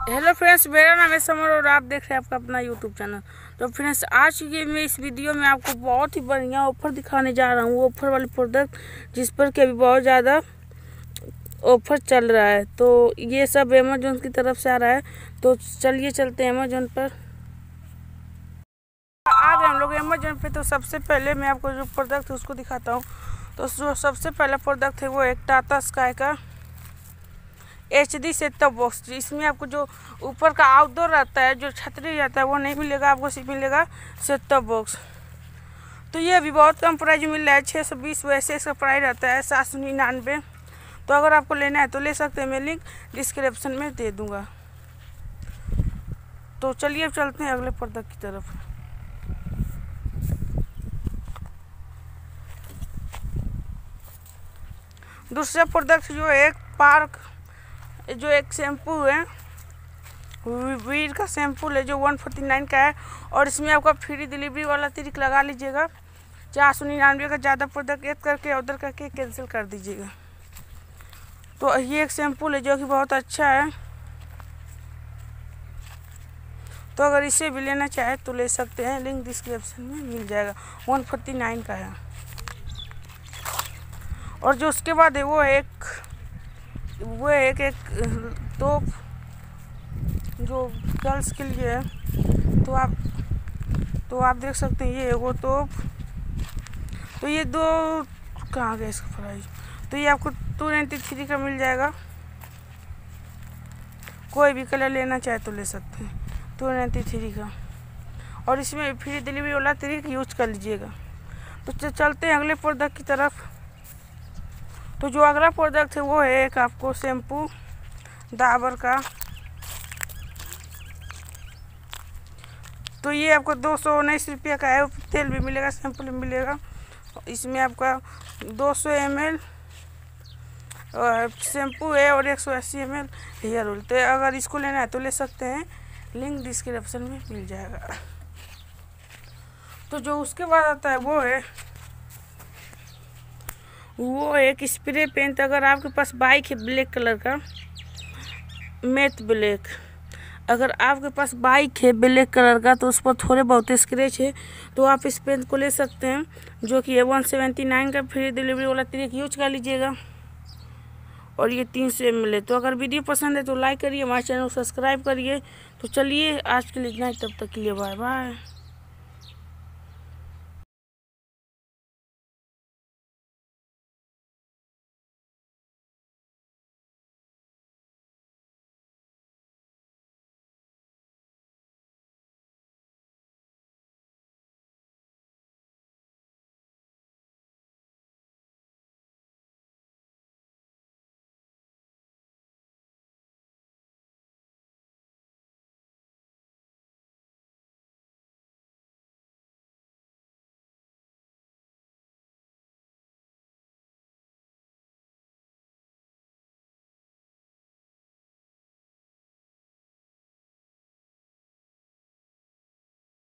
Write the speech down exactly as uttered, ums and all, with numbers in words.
Hello friends, मेरा नाम है समर और आप देख रहे हैं आपका अपना यूट्यूब चैनल। तो फ्रेंड्स, आज की मैं इस वीडियो में आपको बहुत ही बढ़िया ऑफ़र दिखाने जा रहा हूँ। ऑफ़र वाली प्रोडक्ट जिस पर कि अभी बहुत ज़्यादा ऑफ़र चल रहा है। तो ये सब अमेजोन की तरफ से आ रहा है। तो चलिए चलते हैं अमेजोन पर। आ गए हम लोग अमेजोन पे। तो सबसे पहले मैं आपको जो प्रोडक्ट है उसको दिखाता हूँ। तो जो सबसे पहला प्रोडक्ट है वो एक टाटा स्काई का H D set top box. इसमें आपको जो ऊपर का आउटडोर रहता है, जो छतरी रहता है, वो नहीं मिलेगा आपको, सिर्फ मिलेगा सेट टॉप बॉक्स। तो ये अभी बहुत कम प्राइस में मिल रहा है, छः सौ बीस। वैसे इसका प्राइस रहता है सात सौ निन्यानवे। तो अगर आपको लेना है तो ले सकते हैं, मैं लिंक डिस्क्रिप्शन में दे दूँगा। तो चलिए अब चलते हैं अगले प्रोडक्ट की तरफ। दूसरा प्रोडक्ट जो है एक पार्क जो एक शैम्पू है, वीर का शैम्पू है जो वन फोर्टी नाइन का है। और इसमें आपका फ्री डिलीवरी वाला तरीक लगा लीजिएगा। चार सौ निन्यानवे का ज़्यादा प्रोडक्ट ऐड करके ऑर्डर करके कैंसिल कर दीजिएगा। तो ये एक शैम्पू है जो कि बहुत अच्छा है। तो अगर इसे भी लेना चाहे तो ले सकते हैं, लिंक डिस्क्रिप्शन में मिल जाएगा। वन फोर्टी नाइन का है। और जो उसके बाद है वो एक वो एक एक तोप जो गर्ल्स के लिए है। तो आप तो आप देख सकते हैं ये वो तोप। तो ये दो कहाँ गए इसका प्राइस। तो ये आपको टू नाइन्टी थ्री का मिल जाएगा। कोई भी कलर लेना चाहे तो ले सकते हैं, टू नाइन्टी थ्री का। और इसमें फ्री डिलीवरी वाला तरीका यूज कर लीजिएगा। तो चलते हैं अगले प्रोडक्ट की तरफ। तो जो अगला प्रोडक्ट है वो है एक आपको शैम्पू डाबर का। तो ये आपको दो सौ उन्नीस रुपये का है। तेल भी मिलेगा, शैम्पू भी मिलेगा। इसमें आपका दो सौ एम एल शैम्पू है और एक सौ अस्सी एम एल हेयर ऑयल। तो अगर इसको लेना है तो ले सकते हैं, लिंक डिस्क्रिप्शन में मिल जाएगा। तो जो उसके बाद आता है वो है वो एक स्प्रे पेंट। अगर आपके पास बाइक है ब्लैक कलर का, मैट ब्लैक, अगर आपके पास बाइक है ब्लैक कलर का तो उस पर थोड़े बहुत स्क्रैच है, तो आप इस पेंट को ले सकते हैं, जो कि है वन सेवेंटी नाइन का। फ्री डिलीवरी वाला तरीका यूज कर लीजिएगा। और ये तीन सौ एम एल है। तो अगर वीडियो पसंद है तो लाइक करिए, हमारे चैनल को सब्सक्राइब करिए। तो चलिए आज के लिए इतना ही, तब तक के लिए बाय बाय।